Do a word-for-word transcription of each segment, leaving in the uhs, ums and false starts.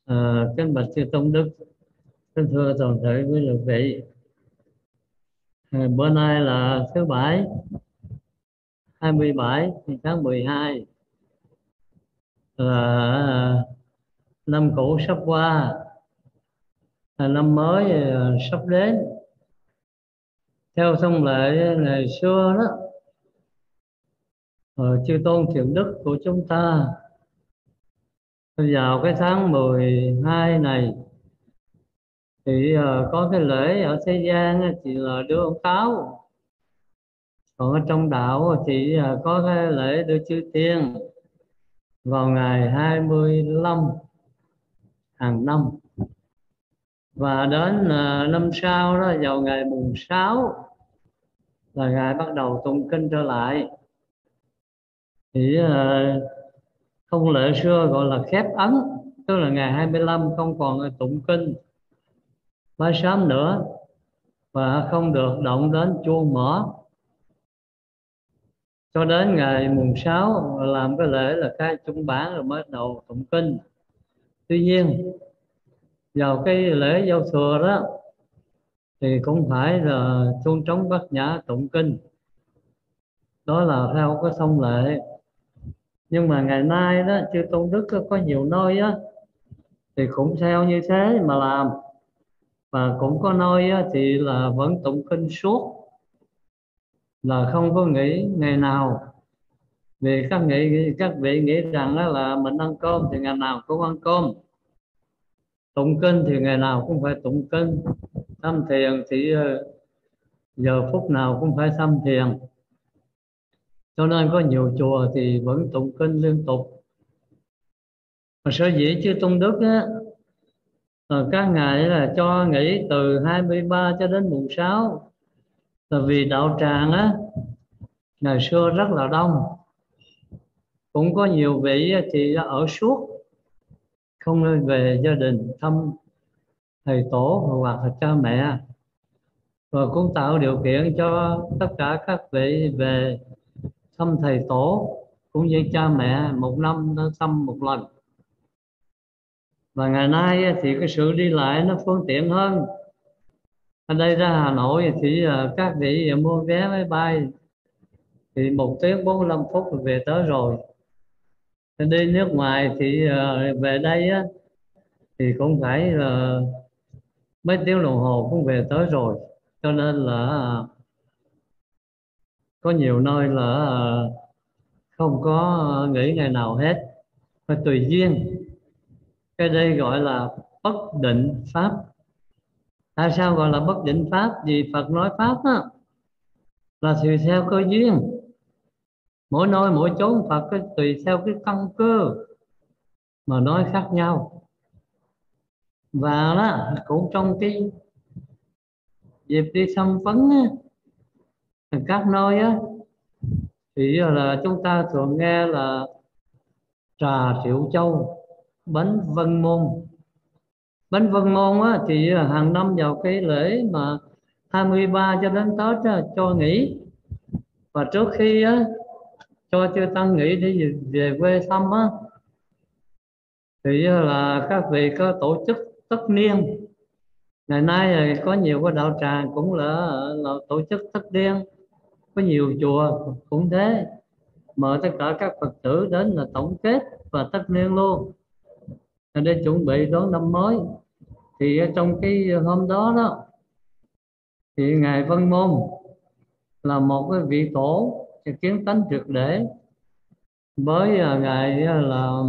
À, kính bạch sư Tôn Đức, kính thưa toàn thể quý lực vị. À, bữa nay là thứ bảy, hai mươi bảy tháng mười hai, là à, năm cũ sắp qua, là năm mới à, sắp đến. Theo thông lệ ngày xưa đó, ờ, chư tôn thiện đức của chúng ta vào cái tháng mười hai này thì ờ, có cái lễ ở thế gian á, thì là đưa ông táo, còn ở trong đạo thì ờ, có cái lễ đưa chư tiên vào ngày hai mươi lăm hàng năm, và đến ờ, năm sau đó vào ngày mùng sáu là ngày bắt đầu tụng kinh trở lại. Thì ờ, thông lệ xưa gọi là khép ấn, tức là ngày hai mươi lăm không còn tụng kinh bái sám nữa, và không được động đến chuông mỏ cho đến ngày mùng sáu làm cái lễ là khai trung bản rồi mới đầu tụng kinh. Tuy nhiên vào cái lễ giao thừa đó thì cũng phải là chuông trống bát nhã tụng kinh, đó là theo cái thông lệ. Nhưng mà ngày nay đó chư tôn đức có có nhiều nơi á thì cũng theo như thế mà làm, và cũng có nơi á, thì là vẫn tụng kinh suốt, là không có nghỉ ngày nào. Vì các nghĩ các vị nghĩ rằng đó là mình ăn cơm thì ngày nào cũng ăn cơm, tụng kinh thì ngày nào cũng phải tụng kinh, tham thiền thì ờ, giờ phút nào cũng phải tham thiền. Cho nên có nhiều chùa thì vẫn tụng kinh liên tục. Mà sở dĩ chư tôn đức á, ờ, các ngày là cho nghỉ từ hai mươi ba cho đến mùng sáu, là vì đạo tràng á ngày xưa rất là đông, cũng có nhiều vị á thì ở suốt không nên về gia đình thăm thầy tổ hoặc là cha mẹ, và cũng tạo điều kiện cho tất cả các vị về thăm thầy tổ cũng như cha mẹ một năm nó thăm một lần. Và ngày nay á, thì cái sự đi lại nó phương tiện hơn. Ở đây ra Hà Nội thì ờ, các vị mua vé máy bay thì một tiếng bốn mươi lăm phút là về tới rồi. Đi nước ngoài thì ờ, về đây á, thì cũng phải là mấy tiếng đồng hồ cũng về tới rồi. Cho nên là ờ, có nhiều nơi là ờ, không có nghỉ ngày nào hết, phải tùy duyên. Cái đây gọi là bất định pháp. Tại sao gọi là bất định pháp? Vì Phật nói pháp á, là tùy theo cơ duyên, mỗi nơi mỗi chốn Phật cái tùy theo cái căn cơ mà nói khác nhau. Và đó cũng trong cái dịp đi thăm vấn á, các nơi á, thì là chúng ta thường nghe là trà Triệu Châu, bánh Vân Môn. Bánh Vân Môn á, thì hàng năm vào cái lễ mà hai mươi ba cho đến Tết á, cho nghỉ, và trước khi á, cho chư tăng nghỉ để về, về quê thăm á, thì là các vị có tổ chức tất niên. Ngày nay có nhiều cái đạo tràng cũng là, là tổ chức tất niên, có nhiều chùa cũng thế, mời tất cả các Phật tử đến là tổng kết và tất niên luôn, để chuẩn bị đón năm mới. Thì trong cái hôm đó đó thì ngài Vân Môn là một cái vị tổ kiến tánh triệt để, với à, ngài à, là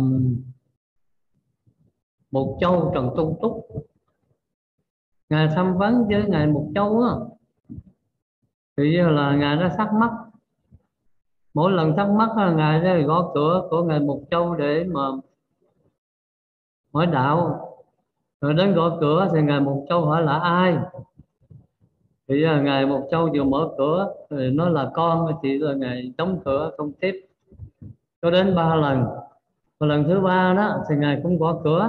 Mục Châu Trần Tung Túc. Ngài tham vấn với ngài Mục Châu á, thì là ngài đã thắc mắc, mỗi lần thắc mắc là ngài đã gõ cửa của ngài Mục Châu để mà hỏi đạo. Rồi đến gõ cửa thì ngài Mục Châu hỏi là ai, thì à, ngài Mục Châu vừa mở cửa thì nói là con, chỉ là ngài đóng cửa không tiếp. Cho đến ba lần, và lần thứ ba đó thì ngài cũng gõ cửa,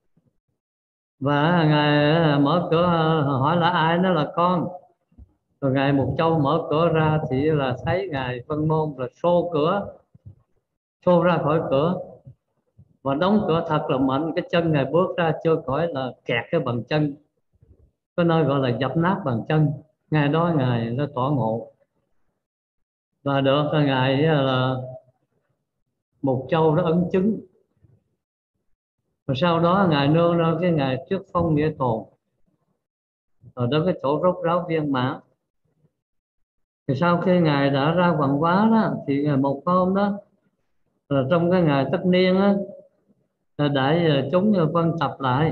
và ngài mở cửa hỏi là ai, nó là con. Rồi ngài Mục Châu mở cửa ra thì là thấy ngài Vân Môn là xô cửa, xô ra khỏi cửa, và đóng cửa thật là mạnh. Cái chân ngài bước ra chưa khỏi là kẹt cái bàn chân, có nơi gọi là dập nát bàn chân. Ngày đó ngài nó tỏ ngộ và được ngài là Mục Châu đó ấn chứng. Và sau đó ngài nương ra cái ngày trước phong nghĩa tồn ở đó cái chỗ rốt ráo viên mãn. Thì sau khi ngài đã ra hoàng hóa đó thì ngày một hôm đó là trong cái ngày tất niên á, là đại chúng phân tập lại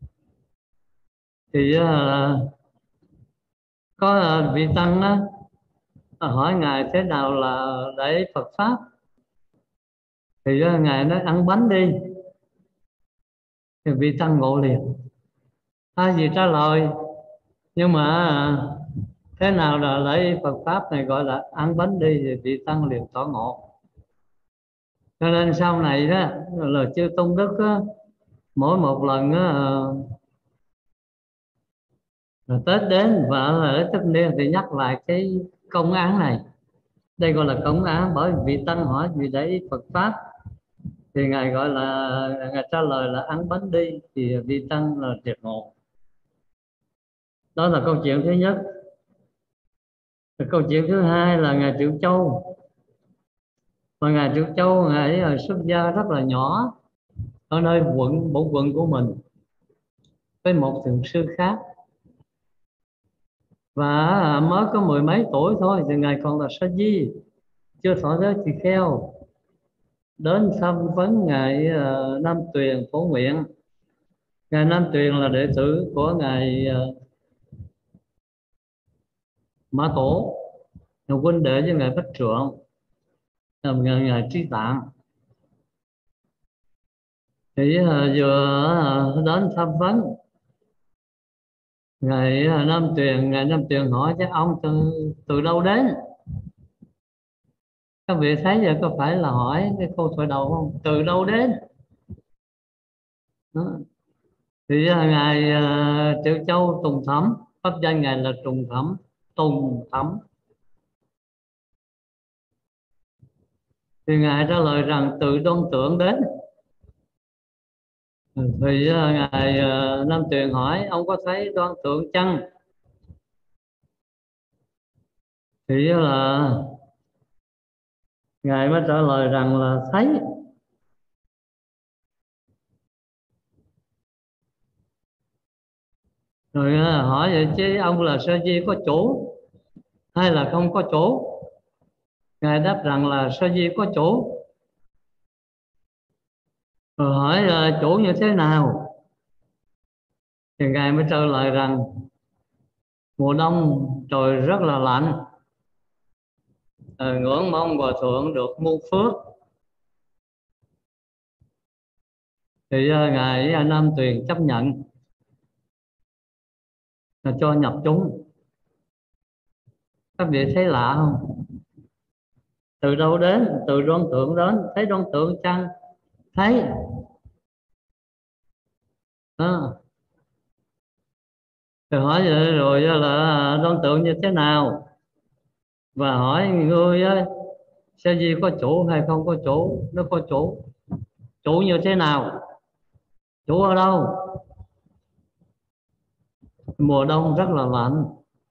thì uh, có uh, vị tăng á hỏi ngài thế nào là để Phật pháp, thì uh, ngài nói ăn bánh đi. Thì vị tăng ngộ liền, ai gì trả lời, nhưng mà uh, thế nào là lễ Phật pháp này gọi là ăn bánh đi, thì vị tăng liền tỏ ngộ. Cho nên sau này đó là chư tôn đức á, mỗi một lần á, là Tết đến và ở tất niên thì nhắc lại cái công án này. Đây gọi là công án, bởi vì vị tăng hỏi vì để Phật pháp thì ngài gọi là ngài trả lời là ăn bánh đi, thì vị tăng là triệt ngộ. Đó là câu chuyện thứ nhất. Câu chuyện thứ hai là ngài Triệu Châu. Và ngài Triệu Châu ngài ấy xuất gia rất là nhỏ ở nơi quận bộ quận của mình với một thượng sư khác, và mới có mười mấy tuổi thôi thì ngài còn là sa di, chưa thọ giới tỳ kheo. Đến tham vấn ngài uh, Nam Tuyền Phổ Nguyện. Ngài Nam Tuyền là đệ tử của ngài uh, Mã Tổ, là huynh đệ với ngài Bách Trượng, là ngài, ngài Trí Tạng. Thì uh, vừa uh, đến tham vấn ngài uh, Nam Tuyền, ngài Nam Tuyền hỏi chứ ông từ từ đâu đến? Các vị thấy giờ có phải là hỏi cái câu thoại đầu không? Từ đâu đến? Đó. Thì uh, ngài uh, Triệu Châu Tùng Thẩm, pháp danh ngài là Tùng Thẩm, Tùng Thẩm. Thì ngài trả lời rằng từ Đoan Tượng đến. Thì uh, ngài uh, Nam Tuyền hỏi ông có thấy Đoan Tượng chăng? Thì uh, là ngài mới trả lời rằng là thấy. Rồi uh, hỏi vậy chứ ông là sa di có chủ hay là không có chủ? Ngài đáp rằng là sa di có chủ. Rồi hỏi uh, chủ như thế nào? Thì ngài mới trả lời rằng mùa đông trời rất là lạnh, uh, ngưỡng mong hòa thượng được muôn phước. Thì uh, ngài uh, Nam Tuyền chấp nhận là cho nhập chúng. Các vị thấy lạ không? Từ đâu đến? Từ Đoan Tượng đến. Thấy Đoan Tượng chăng? Thấy. Đó. Rồi hỏi vậy rồi là Đoan Tượng như thế nào? Và hỏi ngươi á, sa di có chủ hay không có chủ? Nó có chủ. Chủ như thế nào? Chủ ở đâu? Mùa đông rất là lạnh,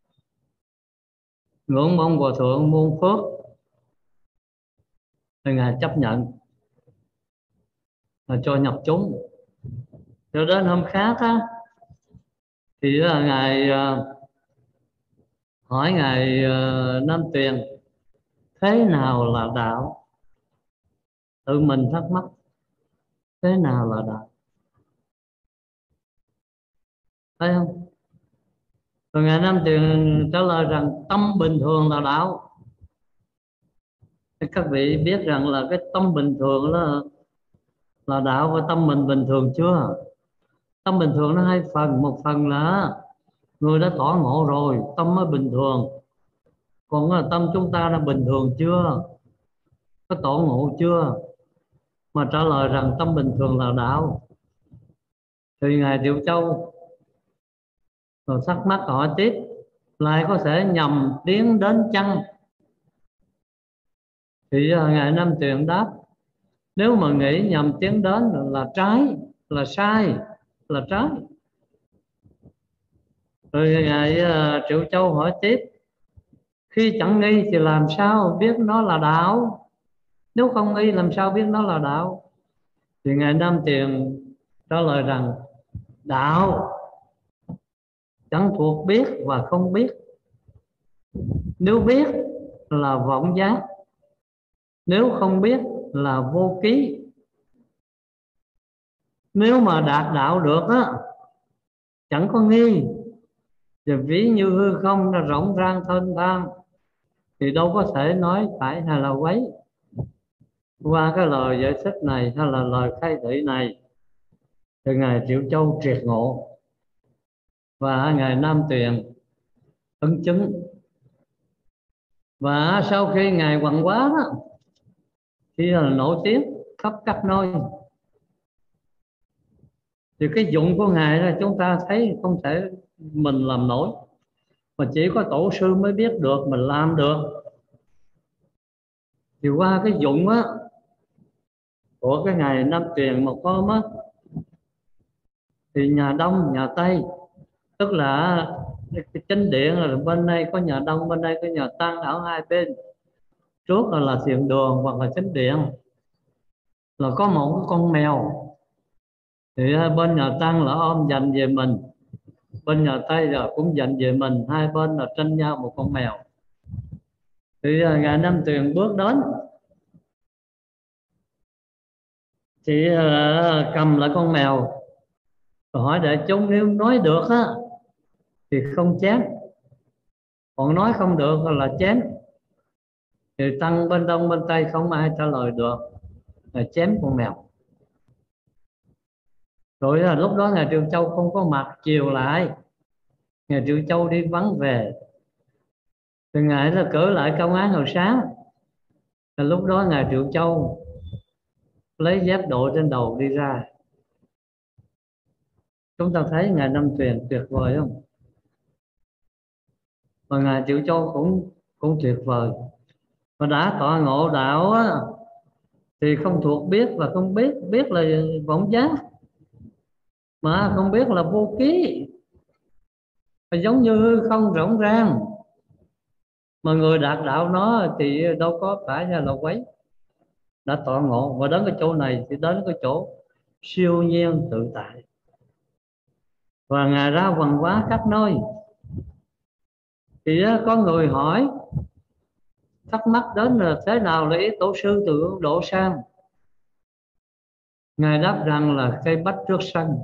ngưỡng mong hòa thượng muôn phước. Thì ngài chấp nhận là cho nhập chúng. Cho đến hôm khác á, thì là ngài uh, hỏi ngài uh, Nam Tuyền thế nào là đạo? Tự mình thắc mắc thế nào là đạo, thấy không? Rồi ngài Nam Tuyền trả lời rằng tâm bình thường là đạo. Thì các vị biết rằng là cái tâm bình thường là là đạo, và tâm mình bình thường chưa? Tâm bình thường nó hai phần. Một phần là người đã tỏ ngộ rồi, tâm mới bình thường. Còn là tâm chúng ta đã bình thường chưa? Có tỏ ngộ chưa? Mà trả lời rằng tâm bình thường là đạo. Thì ngài Triệu Châu rồi thắc mắc hỏi tiếp, lại có thể nhầm tiến đến chăng? Thì uh, ngài Nam Tuyền đáp Nếu mà nghĩ nhằm tiến đến là trái, là sai, là trái. Rồi ngài uh, Triệu Châu hỏi tiếp: khi chẳng nghi thì làm sao biết nó là đạo? Nếu không nghi làm sao biết nó là đạo? Thì ngài Nam Tiền trả lời rằng đạo chẳng thuộc biết và không biết. Nếu biết là vọng giác, nếu không biết là vô ký. Nếu mà đạt đạo được á, chẳng có nghi, và ví như hư không là rộng rang thênh thang, thì đâu có thể nói phải hay là quấy. Qua cái lời giải thích này hay là lời khai thị này thì ngài Triệu Châu triệt ngộ, và ngài Nam Tuyền ấn chứng. Và sau khi ngài Hoàng Quá đó thì là nổi tiếng khắp các nơi, thì cái dụng của ngài là chúng ta thấy không thể mình làm nổi, mà chỉ có tổ sư mới biết được, mình làm được. Thì qua cái dụng á của cái ngài Nam Tuyền một hôm á, thì nhà Đông nhà Tây, tức là cái chính điện là bên đây có nhà Đông, bên đây có nhà Tăng, ở hai bên trước là, là thiền đường hoặc là chính điện, là có một cái con mèo. Thì bên nhà Tăng là ôm dành về mình, bên nhà Tây là cũng dành về mình, hai bên là tranh nhau một con mèo. Thì ngài Nam Tuyền bước đến thì uh, cầm lại con mèo rồi hỏi đại chúng: nếu nói được á thì không chém, còn nói không được là chém. Thì Tăng bên Đông bên Tây không ai trả lời được, là chém con mèo. Rồi là lúc đó ngài Triệu Châu không có mặt, chiều lại ngài Triệu Châu đi vắng về, thì ngài là cử lại công án hồi sáng. Thì lúc đó ngài Triệu Châu lấy dép đội trên đầu đi ra. Chúng ta thấy ngài Nam Tuyền tuyệt vời không? Và ngài Triệu Châu cũng cũng tuyệt vời. Và đã tọa ngộ đạo á, thì không thuộc biết và không biết. Biết là vọng giác, mà không biết là vô ký, và giống như không rỗng rang. Mà người đạt đạo nó thì đâu có phải là quấy. Đã tọa ngộ và đến cái chỗ này thì đến cái chỗ siêu nhiên tự tại. Và ngài ra văn hóa khắp nơi. Thì có người hỏi thắc mắc đến là thế nào là ý tổ sư từ Ấn Độ sang. Ngài đáp rằng là cây bách trước sân.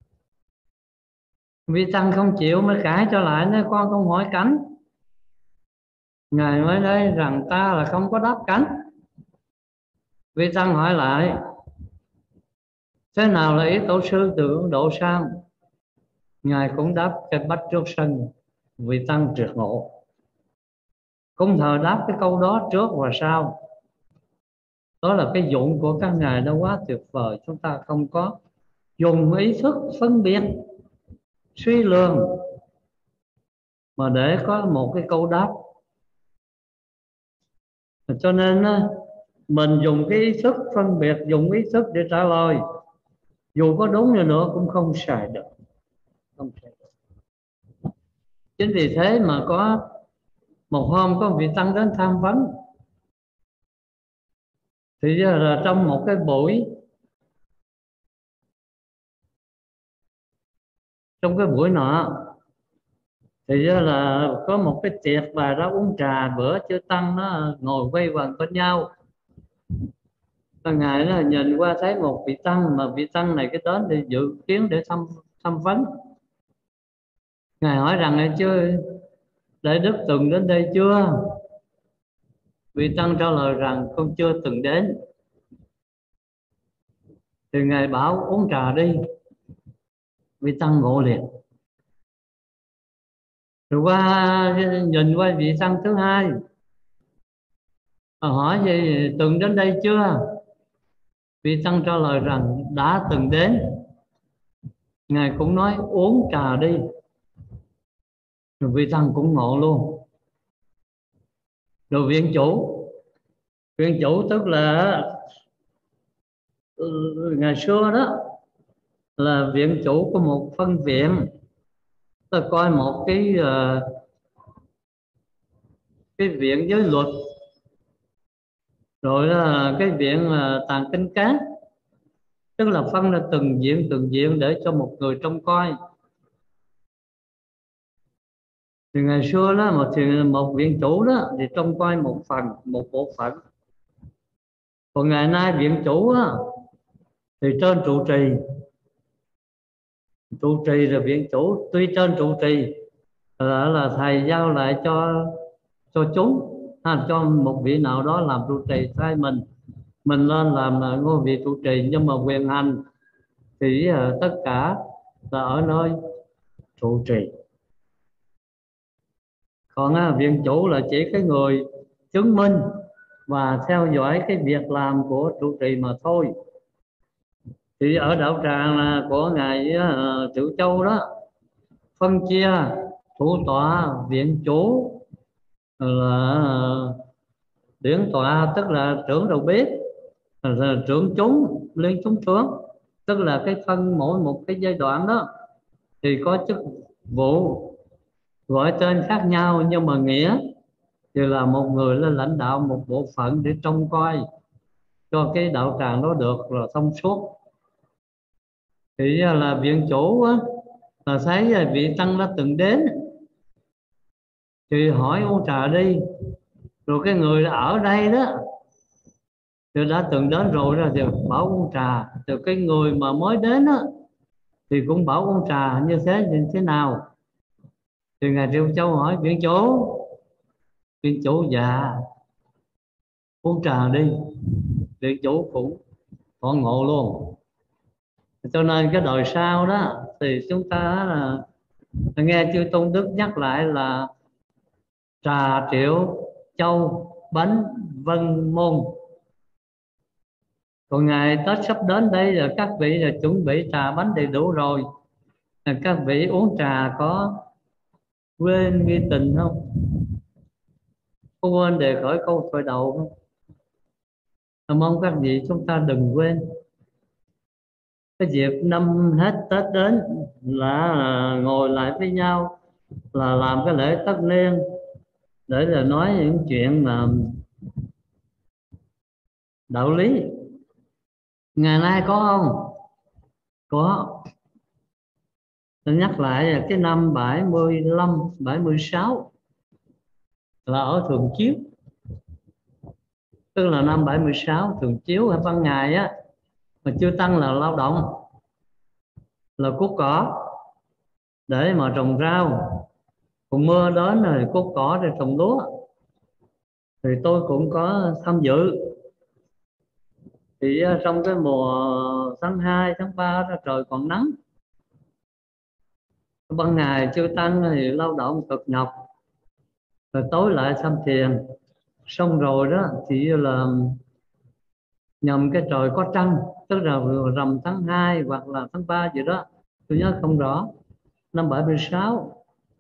Vị Tăng không chịu mới cãi cho lại, nói con không hỏi cánh. Ngài mới nói rằng ta là không có đáp cánh. Vị Tăng hỏi lại thế nào là ý tổ sư từ Ấn Độ sang. Ngài cũng đáp cây bách trước sân. Vị Tăng triệt ngộ, cũng thờ đáp cái câu đó trước và sau. Đó là cái dụng của các ngài nó quá tuyệt vời. Chúng ta không có dùng ý thức phân biệt suy lường mà để có một cái câu đáp. Cho nên mình dùng cái ý thức phân biệt, dùng ý thức để trả lời, dù có đúng như nữa cũng không xài được, không xài được. Chính vì thế mà có một hôm có vị Tăng đến tham vấn. Thì là trong một cái buổi trong cái buổi nọ thì là có một cái tiệc và đó uống trà, bữa chư Tăng nó ngồi quay quần bên nhau. Và ngài nó nhìn qua thấy một vị Tăng, mà vị Tăng này cái đến để dự kiến để thăm thăm vấn. Ngài hỏi rằng chưa Đại Đức từng đến đây chưa? Vị Tăng trả lời rằng con chưa từng đến. Thì ngài bảo uống trà đi. Vị Tăng ngộ liền. Rồi qua nhìn qua vị Tăng thứ hai, hỏi gì từng đến đây chưa? Vị Tăng trả lời rằng đã từng đến. Ngài cũng nói uống trà đi. Rồi vị Tăng cũng ngộ luôn. Rồi viện chủ viện chủ tức là ngày xưa đó là viện chủ của một phân viện, tôi coi một cái uh, cái viện giới luật, rồi là cái viện uh, tàng kinh cán, tức là phân ra từng viện từng viện để cho một người trông coi. Thì ngày xưa đó một thì một viện chủ đó thì trông coi một phần, một bộ phận. Còn ngày nay viện chủ á, thì trên trụ trì, trụ trì là viện chủ, tuy trên trụ trì là, là thầy giao lại cho cho chúng, ha, cho một vị nào đó làm trụ trì thay mình, mình lên làm là ngôi vị trụ trì, nhưng mà quyền hành thì uh, tất cả là ở nơi trụ trì. Còn uh, viện chủ là chỉ cái người chứng minh và theo dõi cái việc làm của trụ trì mà thôi. Thì ở đạo tràng là của ngài uh, Triệu Châu đó, phân chia thủ tọa, viện chủ là uh, điển tọa, tức là trưởng đầu bếp, là trưởng chúng, liên chúng tướng, tức là cái phân mỗi một cái giai đoạn đó thì có chức vụ gọi tên khác nhau, nhưng mà nghĩa thì là một người lên lãnh đạo một bộ phận để trông coi cho cái đạo tràng đó được là thông suốt. Thì là viện chủ á, là thấy vị tăng đã từng đến thì hỏi uống trà đi, rồi cái người ở đây đó thì đã từng đến rồi đó thì bảo uống trà, rồi cái người mà mới đến đó thì cũng bảo uống trà, như thế như thế nào. Thì ngài Triệu Châu hỏi viện chủ, viện chủ dạ uống trà đi, viện chủ cũng họ ngộ luôn. Cho nên cái đời sau đó thì chúng ta là nghe chư Tôn Đức nhắc lại là trà Triệu Châu bánh Vân Môn. Còn ngày Tết sắp đến đây là các vị là chuẩn bị trà bánh đầy đủ rồi, là các vị uống trà có quên nghi tình không? Có quên đề khởi câu thoại đầu không? Mong các vị chúng ta đừng quên cái dịp năm hết Tết đến là ngồi lại với nhau, là làm cái lễ tất niên để là nói những chuyện mà đạo lý. Ngày nay có không? Có. Tôi nhắc lại là cái năm bảy mươi lăm, bảy mươi sáu là ở Thường Chiếu, tức là năm bảy mươi sáu Thường Chiếu ở ban ngày á, mà chưa tăng là lao động, là cuốc cỏ để mà trồng rau. Còn mưa đến rồi cuốc cỏ để trồng lúa, thì tôi cũng có tham dự. Thì trong cái mùa tháng hai, tháng ba đó trời còn nắng, ban ngày chưa tăng thì lao động cực nhọc, rồi tối lại tham thiền. Xong rồi đó thì là nhầm cái trời có trăng, tức là rằm tháng hai hoặc là tháng ba gì đó, tôi nhớ không rõ, năm bảy mươi sáu.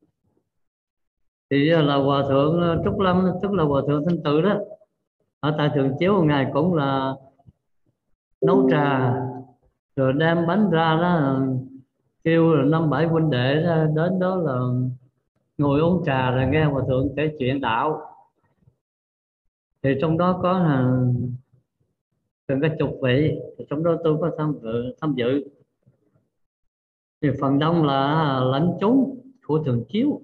Thì là hòa thượng Trúc Lâm, tức là hòa thượng Thanh Tự đó, ở tại Thường Chiếu ngài cũng là nấu trà rồi đem bánh ra đó, kêu là năm bảy huynh đệ đến đó là ngồi uống trà rồi nghe hòa thượng kể chuyện đạo. Thì trong đó có là gần cái chục vị, thì trong đó tôi có tham dự, tham dự. Thì phần đông là lãnh chúng của Thường Chiếu.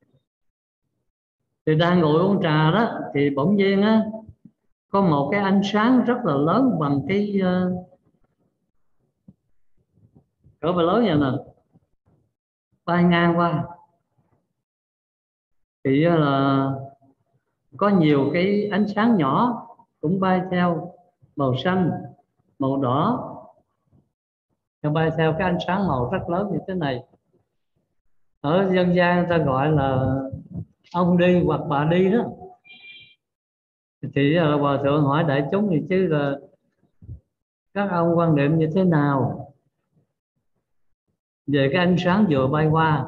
Thì đang ngồi uống trà đó thì bỗng nhiên á, có một cái ánh sáng rất là lớn bằng cái uh, cỡ bài lớn vậy nè, bay ngang qua. Thì uh, là có nhiều cái ánh sáng nhỏ cũng bay theo, màu xanh, màu đỏ, nó bay theo cái ánh sáng màu rất lớn như thế này. Ở dân gian ta gọi là ông đi hoặc bà đi đó. Thì uh, hòa thượng hỏi đại chúng thì chứ là các ông quan niệm như thế nào về cái ánh sáng vừa bay qua.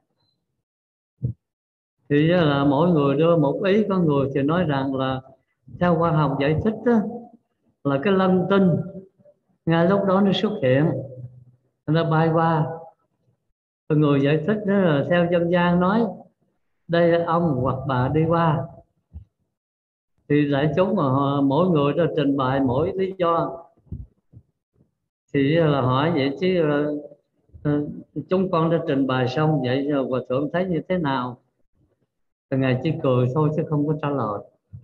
Thì là mỗi người đưa một ý, có người thì nói rằng là theo khoa học giải thích đó, là cái lân tinh ngay lúc đó nó xuất hiện, nó bay qua. Người giải thích đó là theo dân gian nói đây là ông hoặc bà đi qua, thì đại chúng mà họ, mỗi người đã trình bày mỗi lý do, thì là hỏi vậy chứ là, ờ, chúng con đã trình bày xong vậy rồi hòa thượng thấy như thế nào? Thì ngài chỉ cười thôi chứ không có trả lời.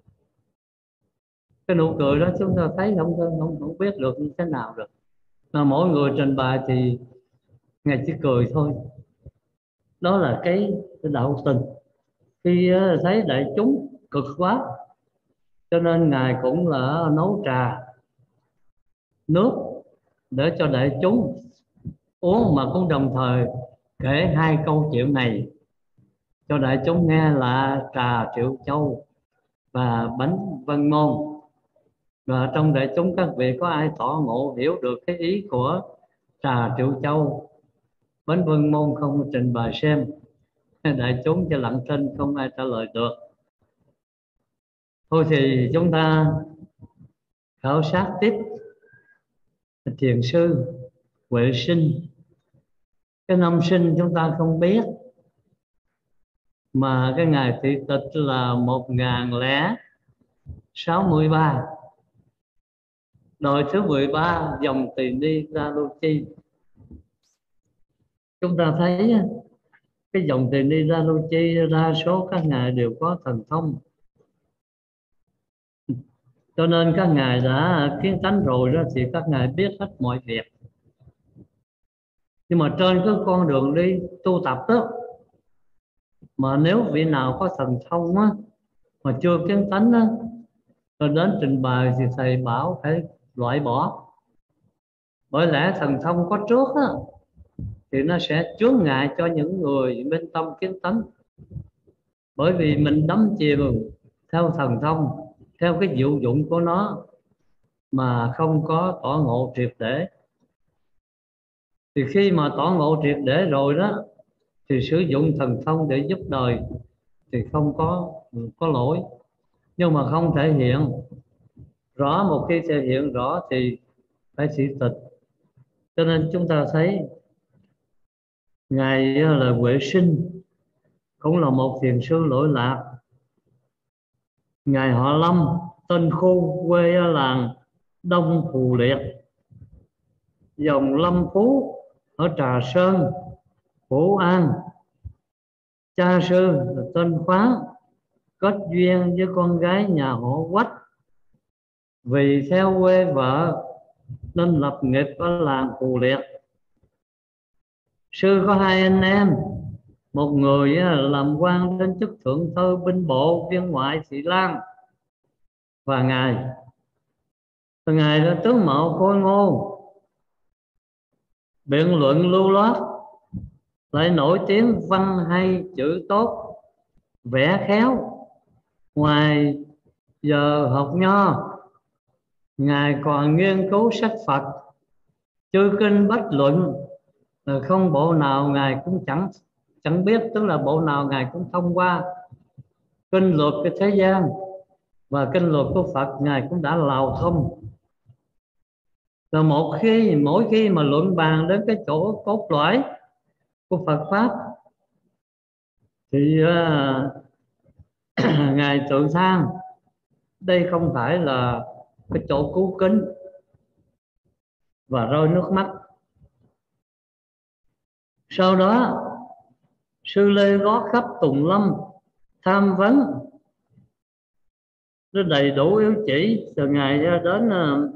Cái nụ cười đó chúng ta thấy không không không biết được như thế nào được, mà mỗi người trình bày thì ngài chỉ cười thôi. Đó là cái, cái đạo tình. Khi ờ, thấy đại chúng cực quá cho nên ngài cũng là nấu trà nước để cho đại chúng uống, mà cũng đồng thời kể hai câu chuyện này cho đại chúng nghe là trà Triệu Châu và bánh Vân Môn. Và trong đại chúng các vị có ai tỏ ngộ hiểu được cái ý của trà Triệu Châu bánh Vân Môn không? Trình bày xem. Đại chúng cho lặng thinh không ai trả lời được. Thôi thì chúng ta khảo sát tiếp thiền sư Huệ Sinh. Cái năm sinh chúng ta không biết, mà cái ngày thị tịch là một nghìn lẻ sáu mươi ba, đời thứ mười ba dòng Tỳ Ni Raluchi. Chúng ta thấy cái dòng Tỳ Ni Raluchi đa số các ngài đều có thần thông, cho nên các ngài đã kiến tánh rồi đó thì các ngài biết hết mọi việc. Nhưng mà trên cái con đường đi tu tập đó, mà nếu vị nào có thần thông á, mà chưa kiến tánh á, rồi đến trình bày thì thầy bảo phải loại bỏ. Bởi lẽ thần thông có trước á, thì nó sẽ chướng ngại cho những người bên tâm kiến tánh. Bởi vì mình đắm chìm theo thần thông, theo cái diệu dụng của nó mà không có tỏ ngộ triệt để. Thì khi mà tỏ ngộ triệt để rồi đó, thì sử dụng thần thông để giúp đời thì không có có lỗi. Nhưng mà không thể hiện rõ, một khi thể hiện rõ thì phải thị tịch. Cho nên chúng ta thấy ngài là Huệ Sinh cũng là một thiền sư lỗi lạc. Ngài họ Lâm, tên Khu, quê ở làng Đông Phù Liệt, dòng Lâm Phú ở Trà Sơn, Phổ An. Cha sư là tên Phán, kết duyên với con gái nhà họ Quách. Vì theo quê vợ nên lập nghiệp ở làng Phù Liệt. Sư có hai anh em, một người làm quan đến chức thượng thư binh bộ viên ngoại Thị Lan, và ngài ngài là tướng mạo khôi ngô, biện luận lưu loát, lại nổi tiếng văn hay chữ tốt, vẽ khéo. Ngoài giờ học nho, ngài còn nghiên cứu sách Phật, chư kinh bách luận, không bộ nào ngài cũng chẳng chẳng biết, tức là bộ nào ngài cũng thông qua. Kinh luật cái thế gian và kinh luật của Phật ngài cũng đã lào thông. Rồi một khi mỗi khi mà luận bàn đến cái chỗ cốt lõi của Phật pháp thì uh, ngài tự than đây không phải là cái chỗ cứu kính, và rơi nước mắt. Sau đó sư Lê gót khắp Tùng Lâm tham vấn, nó đầy đủ yếu chỉ. Từ ngày đến uh,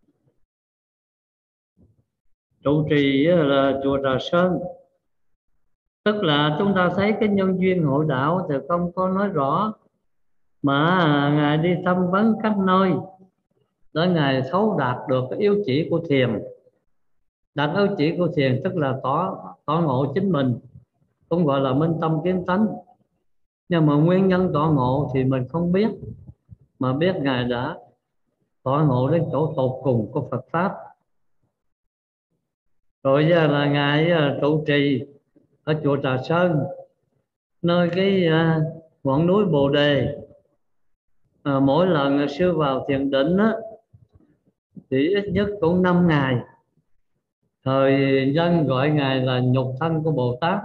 trụ trì uh, là chùa Trà Sơn. Tức là chúng ta thấy cái nhân duyên hội đạo thì không có nói rõ, mà ngài đi thăm vấn các nơi để ngài thấu đạt được cái yếu chỉ của thiền. Đạt yếu chỉ của thiền tức là tỏ tỏ ngộ chính mình, cũng gọi là minh tâm kiến tánh. Nhưng mà nguyên nhân tỏ ngộ thì mình không biết, mà biết ngài đã tỏ ngộ đến chỗ tột cùng của Phật pháp. Rồi giờ là ngài trụ trì ở chùa Trà Sơn, nơi cái uh, ngọn núi Bồ Đề. À, mỗi lần sư vào thiền định á, thì ít nhất cũng năm ngày. Thời dân gọi ngài là nhục thân của Bồ Tát.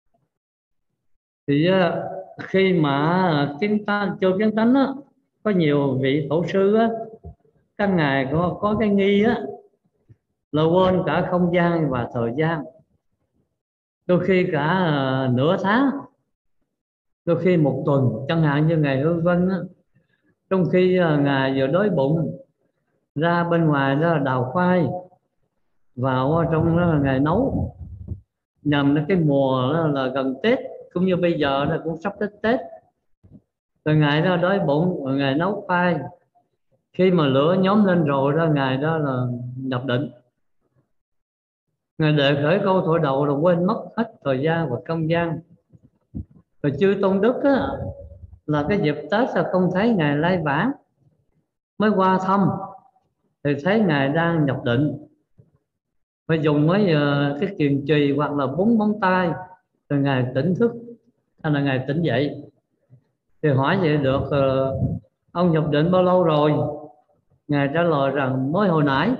Thì á, khi mà kiến tánh chưa kiến tánh á, có nhiều vị tổ sư á, các ngài có có cái nghi á là quên cả không gian và thời gian, đôi khi cả uh, nửa tháng, đôi khi một tuần. Chẳng hạn như ngài Hương Vân á, trong khi uh, ngài vừa đói bụng ra bên ngoài đó là đào khoai vào trong đó là ngài nấu, nhằm đến cái mùa đó là gần Tết, cũng như bây giờ là cũng sắp đến Tết, rồi ngài đó đói bụng rồi ngài nấu khoai. Khi mà lửa nhóm lên rồi đó, ngài đó là nhập định. Ngài đệ khởi câu thổi đầu là quên mất hết thời gian và không gian. Rồi chư tôn đức á, là cái dịp Tết sao không thấy ngài lai vãng, mới qua thăm thì thấy ngài đang nhập định, phải dùng mấy uh, cái kiềm chì hoặc là búng móng tay rồi ngài tỉnh thức, hay là ngài tỉnh dậy. Thì hỏi vậy được uh, ông nhập định bao lâu rồi? Ngài trả lời rằng mới hồi nãy.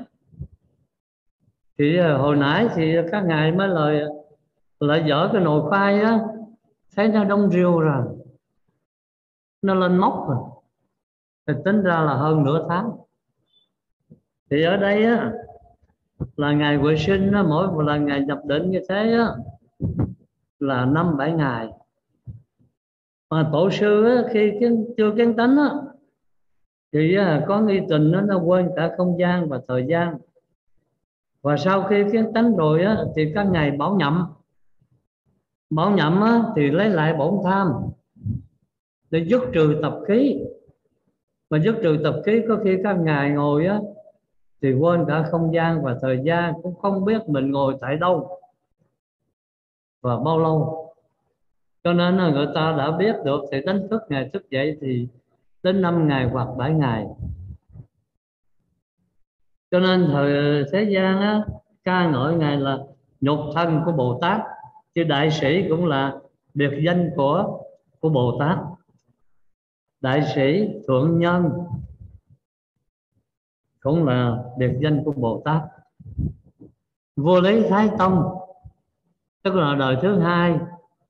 Thì uh, hồi nãy thì các ngài mới lời lại dở cái nồi khoai á, thấy nó đông riêu rồi, nó lên mốc rồi, thì tính ra là hơn nửa tháng. Thì ở đây á là ngày vệ sinh á, mỗi một lần ngày nhập định như thế á là năm bảy ngày. Mà tổ sư á, khi kiến, chưa kiến tánh á, thì á, có nghi tình nó, nó quên cả không gian và thời gian. Và sau khi kiến tánh rồi á, thì các ngày bảo nhậm, bảo nhậm á, thì lấy lại bổn tham để dứt trừ tập khí. Mà dứt trừ tập khí có khi các ngài ngồi á thì quên cả không gian và thời gian, cũng không biết mình ngồi tại đâu và bao lâu. Cho nên là người ta đã biết được thì đánh thức ngài thức dậy thì đến năm ngày hoặc bảy ngày. Cho nên thời thế gian á, ca ngợi ngài là nhục thân của Bồ Tát, chứ đại sĩ cũng là biệt danh của của Bồ Tát. Đại sĩ thượng nhân cũng là biệt danh của Bồ Tát. Vua Lý Thái Tông tức là đời thứ hai,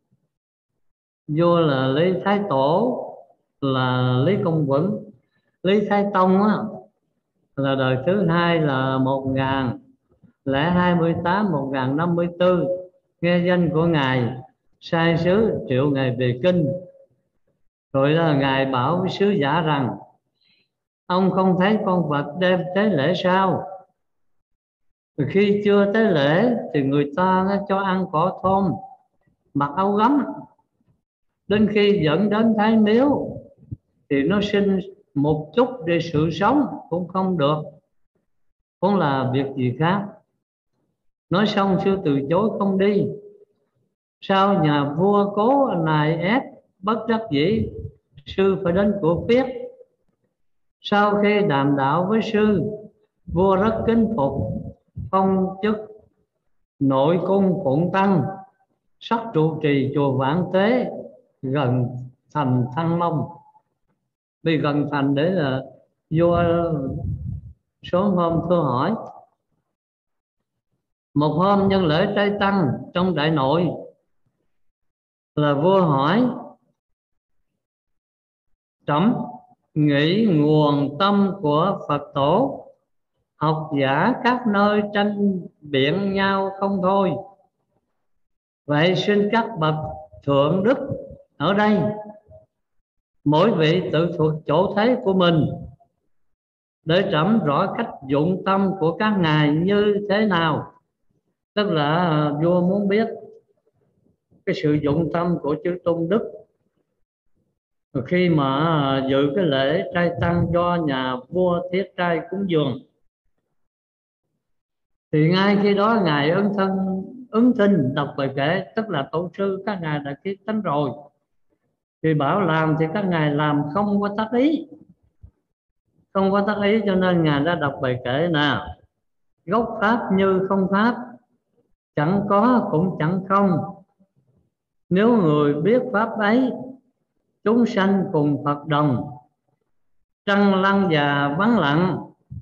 vua là Lý Thái Tổ là Lý Công Quẩn, Lý Thái Tông á là đời thứ hai là một nghìn lẻ hai mươi tám một nghìn năm mươi tư. Nghe danh của ngài, sai sứ triệu ngài về kinh, rồi là ngài bảo với sứ giả rằng ông không thấy con vật đem tế lễ sao? Rồi khi chưa tế lễ thì người ta cho ăn cỏ thơm, mặc áo gấm, đến khi dẫn đến Thái Miếu thì nó xin một chút để sự sống cũng không được, cũng là việc gì khác. Nói xong sư từ chối không đi. Sau nhà vua cố nài ép, bất đắc dĩ sư phải đến của Phiết. Sau khi đàm đạo với sư, vua rất kính phục, phong chức nội cung phụng tăng, sắc trụ trì chùa Vạn Tế gần thành Thăng Long. Vì gần thành để là vua số hôm thưa hỏi. Một hôm nhân lễ trai tăng trong đại nội, là vua hỏi: trẫm nghĩ nguồn tâm của Phật tổ, học giả các nơi tranh biện nhau không thôi. Vậy xin các bậc thượng đức ở đây, mỗi vị tự thuộc chỗ thế của mình, để trẫm rõ cách dụng tâm của các ngài như thế nào. Tức là vua muốn biết cái sự dụng tâm của chư tôn đức khi mà dự cái lễ trai tăng do nhà vua thiết trai cúng dường. Thì ngay khi đó ngài ứng thân ứng thinh đọc bài kệ, tức là tổ sư các ngài đã kiến tánh rồi, thì bảo làm thì các ngài làm không có tác ý, không có tác ý, cho nên ngài đã đọc bài kệ nè: gốc pháp như không pháp, chẳng có cũng chẳng không. Nếu người biết pháp ấy, chúng sanh cùng Phật đồng. Trăng lăng già vắng lặng,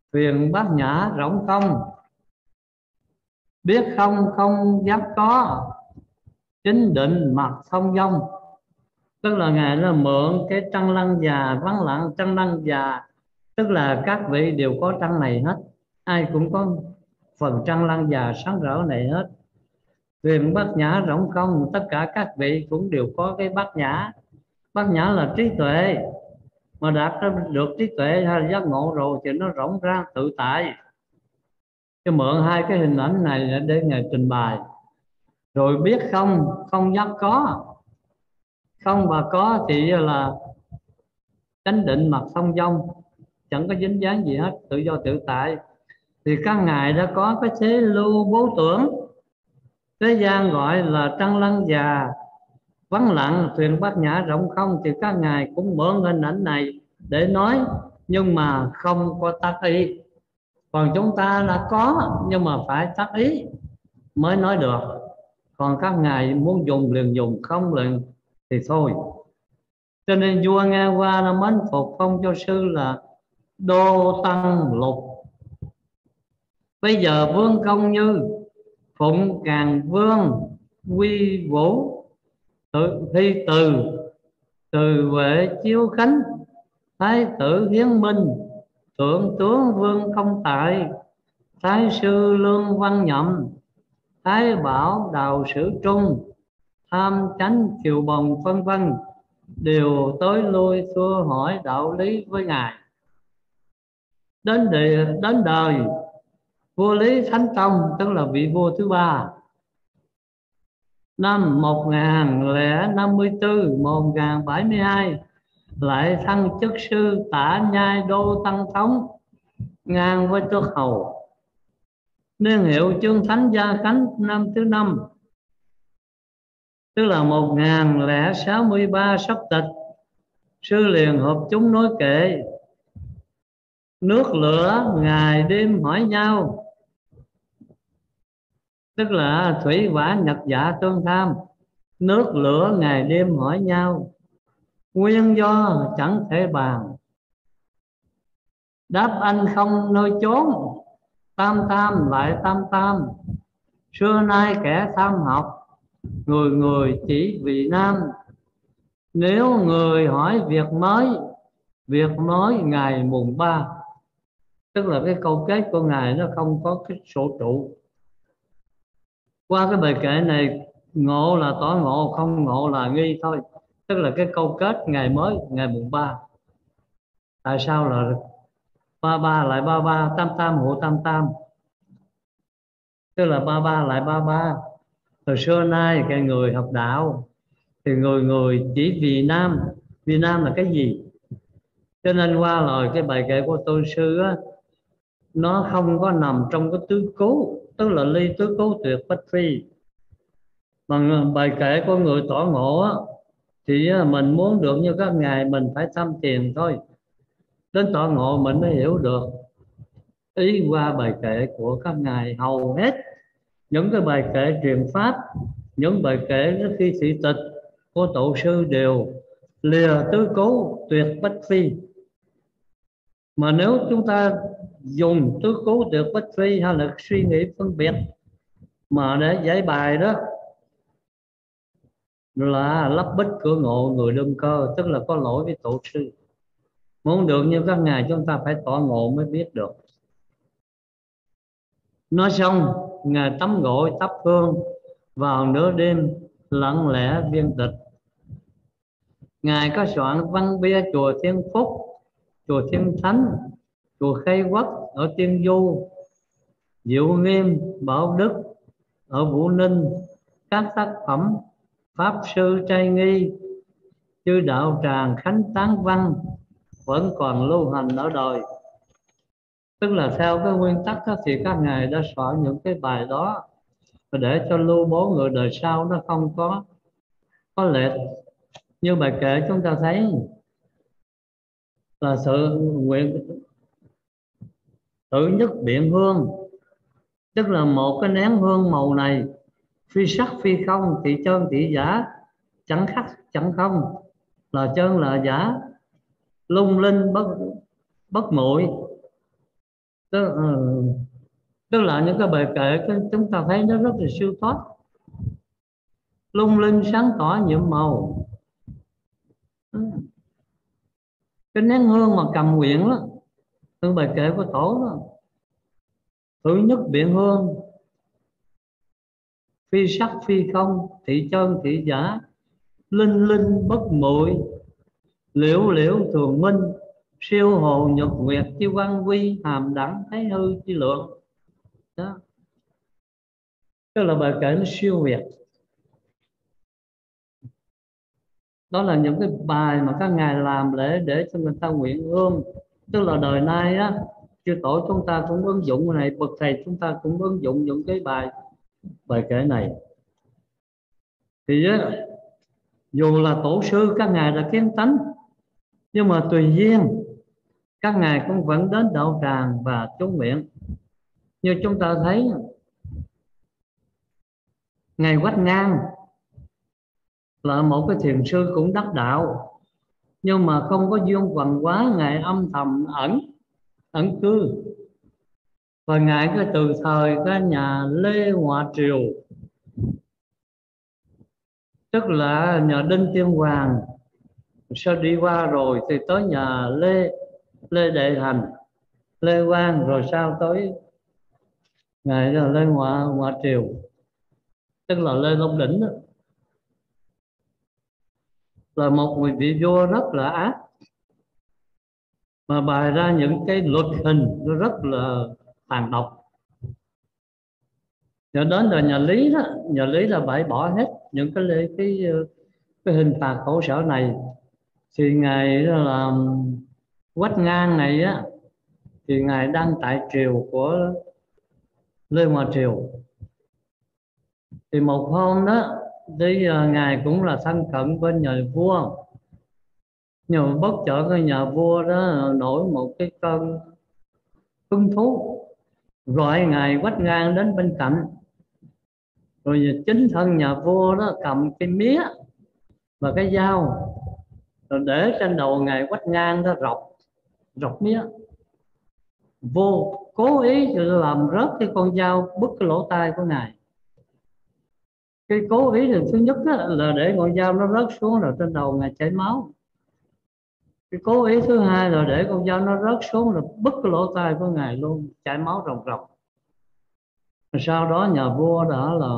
thuyền bát nhã rỗng không, biết không không dám có, chính định mặc thông dong. Tức là ngài nó mượn cái trăng lăng già vắng lặng. Trăng lăng già tức là các vị đều có trăng này hết, ai cũng có phần trăng lăng già sáng rỡ này hết. Thuyền bát nhã rỗng không, tất cả các vị cũng đều có cái bát nhã. Bát nhã là trí tuệ, mà đạt được trí tuệ hay giác ngộ rồi thì nó rỗng ra tự tại. Cái mượn hai cái hình ảnh này để ngài trình bày. Rồi biết không không dám có, không và có thì là chánh định mặc thông dong, chẳng có dính dáng gì hết, tự do tự tại. Thì các ngài đã có cái thế lưu bố tưởng, thế gian gọi là trăng lăng già vắng lặng, thuyền bát nhã rộng không, thì các ngài cũng mượn hình ảnh này để nói, nhưng mà không có tác ý. Còn chúng ta là có, nhưng mà phải tác ý mới nói được. Còn các ngài muốn dùng liền dùng, không liền thì thôi. Cho nên vua nghe qua nó mến phục phong cho sư là Đô Tăng Lục. Bây giờ vương công như phụng càng vương quy vũ, tự thi từ từ huệ chiếu khánh, thái tử hiến minh, thượng tướng vương không tại, thái sư lương văn nhậm, thái bảo đào sử trung, tham chánh kiều bồng vân vân, đều tới lui xưa hỏi đạo lý với ngài. Đến đời, đến đời vua Lý Thánh Tông, tức là vị vua thứ ba, năm một nghìn năm mươi tư một nghìn bảy mươi hai, lại thăng chức sư tả nhai đô tăng thống, ngang với tước hầu, niên hiệu chương thánh gia khánh năm thứ năm, tức là một nghìn sáu mươi ba sắp tịch. Sư liền hợp chúng nói kệ: nước lửa ngày đêm hỏi nhau, tức là thủy hỏa nhật dạ tương tham. Nước lửa ngày đêm hỏi nhau, nguyên do chẳng thể bàn. Đáp anh không nơi chốn, tam tam lại tam tam. Xưa nay kẻ tham học, người người chỉ vì nam. Nếu người hỏi việc mới, việc mới ngày mùng ba. Tức là cái câu kết của ngài nó không có cái số trụ. Qua cái bài kệ này, ngộ là tỏ ngộ, không ngộ là nghi thôi. Tức là cái câu kết ngày mới, ngày mùng ba. Tại sao là ba ba lại ba ba, tam tam hộ tam tam? Tức là ba ba lại ba ba. Từ xưa nay cái người học đạo thì người người chỉ vì nam. Vì nam là cái gì? Cho nên qua lời cái bài kệ của tôn sư á, nó không có nằm trong cái tứ cố, tức là ly tứ cố tuyệt bất phi. Bằng bài kệ của người tỏ ngộ á, thì mình muốn được như các ngài mình phải thăm tiền thôi. Đến tỏ ngộ mình mới hiểu được ý qua bài kệ của các ngài. Hầu hết những cái bài kệ truyền pháp, những bài kệ khi thị tịch của tổ sư đều lìa tứ cố tuyệt bất phi. Mà nếu chúng ta dùng tứ cố tuyệt bất phi hay là suy nghĩ phân biệt mà để giải bài đó, là lắp bích cửa ngộ người đương cơ, tức là có lỗi với tổ sư. Muốn được như các ngài chúng ta phải tỏ ngộ mới biết được. Nói xong, ngài tắm gội thắp hương vào nửa đêm, lặng lẽ viên tịch. Ngài có soạn văn bia chùa Thiên Phúc, chùa Thiên Thánh, chùa Khai Quốc ở Tiên Du, Diệu Nghiêm, Bảo Đức ở Vũ Ninh. Các tác phẩm Pháp Sư Trai Nghi, Chư Đạo Tràng Khánh Tán Văn vẫn còn lưu hành ở đời. Tức là theo cái nguyên tắc đó, thì các ngài đã soạn những cái bài đó để cho lưu bố người đời sau nó không có có lệch. Như bài kệ chúng ta thấy là sự nguyện tự nhất biện hương, tức là một cái nén hương màu này, phi sắc phi không, thị chân thị giả, chẳng khắc chẳng không, là chân là giả, lung linh bất bất muội. tức, ừ, tức là những cái bài kệ cái chúng ta thấy nó rất là siêu thoát, lung linh sáng tỏ nhiệm màu. Ừ. Cái nén hương mà cầm nguyện đó, từ bài kệ của tổ đó: thứ nhất biện hương, phi sắc phi không, thị chân thị giả, linh linh bất muội, liễu liễu thường minh, siêu hồ nhật nguyệt, chi văn vi, hàm đẳng thấy hư chi lượng. Đó, tức là bài kệ nó siêu việt. Đó là những cái bài mà các ngài làm để để cho người ta nguyện ươm. Tức là đời nay á, chư tổ chúng ta cũng ứng dụng cái này, bậc thầy chúng ta cũng ứng dụng những cái bài bài kệ này. Thì á, dù là tổ sư các ngài đã kiến tánh, nhưng mà tùy duyên các ngài cũng vẫn đến đạo tràng và chú nguyện. Như chúng ta thấy ngài Quách Ngang là một cái thiền sư cũng đắc đạo, nhưng mà không có duyên quần quá, ngài âm thầm ẩn ẩn cư. Và ngài cái từ thời cái nhà Lê Họa Triều, tức là nhà Đinh Tiên Hoàng sau đi qua rồi thì tới nhà Lê Lê Đệ Thành, Lê Quang, rồi sau tới ngài là Lê Họa Họa Triều, tức là Lê Long Đỉnh đó, là một người vị vua rất là ác, mà bày ra những cái luật hình nó rất là tàn độc. Cho đến là nhà Lý đó, nhà Lý là bãi bỏ hết những cái cái cái, cái hình phạt khổ sở này. Thì ngài là Quách Ngang này á, thì ngài đang tại triều của Lê Hòa Triều. Thì một hôm đó thì ngài cũng là thân cận bên nhà vua, nhưng mà bất chợt cái nhà vua đó nổi một cái cơn hứng thú, gọi ngài Quách Ngang đến bên cạnh. Rồi chính thân nhà vua đó cầm cái mía và cái dao, rồi để trên đầu ngài Quách Ngang đó rọc rọc mía. Vô cố ý làm rớt cái con dao, bứt cái lỗ tai của ngài. Cái cố ý là thứ nhất là để con dao nó rớt xuống rồi trên đầu ngài chảy máu. Cái cố ý thứ hai là để con dao nó rớt xuống rồi bứt cái lỗ tai của ngài luôn, chảy máu ròng ròng. Sau đó nhà vua đã là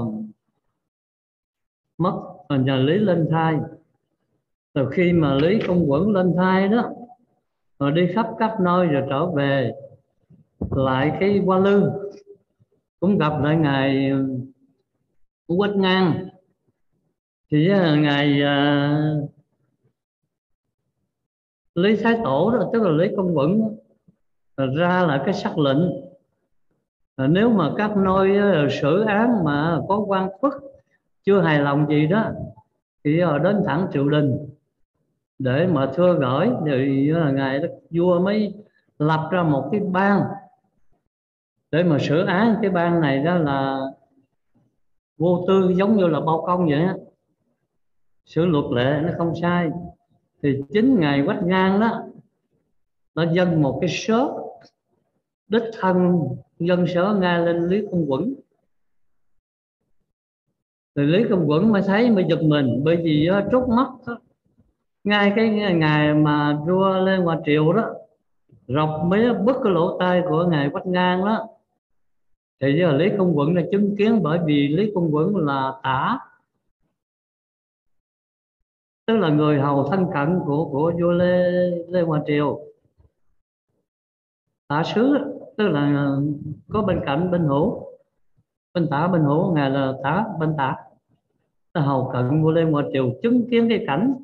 mất, và nhà Lý lên thai. Từ khi mà Lý Công Quẩn lên thai đó, rồi đi khắp các nơi rồi trở về lại cái Hoa Lư, cũng gặp lại ngài Quách Ngang. Thì ngài uh, Lý Thái Tổ đó, tức là Lý Công Quẩn, ra lại cái sắc lệnh là nếu mà các nơi xử án mà có quan phức chưa hài lòng gì đó thì đến thẳng triều đình để mà thưa gửi. Thì ngài vua mới lập ra một cái ban để mà xử án. Cái ban này đó là vô tư, giống như là bao công vậy á, xử luật lệ nó không sai. Thì chính ngài Quách Ngang đó nó dâng một cái sớ, đích thân dân sớ ngay lên Lý Công Quẩn. Thì Lý Công Quẩn mới thấy, mới giật mình, bởi vì uh, trút mắt đó, ngay cái ngày mà vua Lê Hòa Triều đó rọc mấy bứt cái lỗ tai của ngài Quách Ngang đó. Thì giờ Lý Công Quẩn là chứng kiến, bởi vì Lý Công Quẩn là tả, tức là người hầu thân cận của của vua Lê Lê Hòa Triều, tả sứ, tức là có bên cạnh bên hữu, bên tả bên hữu, ngài là tả bên tả, hầu cận vua Lê Hòa Triều, chứng kiến cái cảnh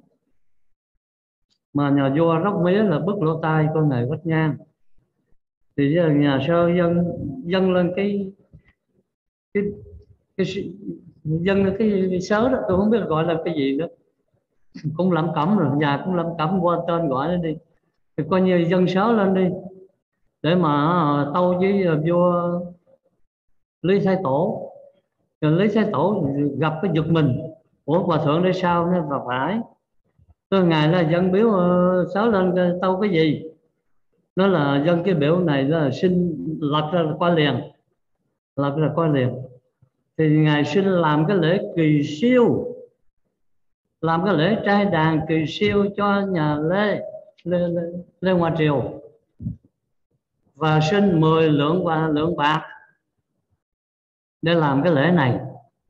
mà nhà vua róc mía là bứt lỗ tai của ngài Quách Ngang. Thì nhà sơ dân dân lên cái cái cái dân lên cái, cái sớ đó, tôi không biết gọi là cái gì nữa, cũng lẩm cẩm, rồi nhà cũng lẩm cẩm qua tên gọi nó đi, thì coi như dân sớ lên đi để mà tâu với vua Lý Thái Tổ. Rồi Lý Thái Tổ gặp cái giật mình, ủa hòa thượng đây sao nó và phải tôi ngài là dân biếu uh, sớ lên tâu cái gì. Nó là dân cái biểu này là xin lập ra là qua liền, lập ra qua liền. Thì ngài xin làm cái lễ kỳ siêu, làm cái lễ trai đàn kỳ siêu cho nhà Lê Lê, Lê, Lê Ngoại Triều, và xin mười lượng và lượng bạc để làm cái lễ này.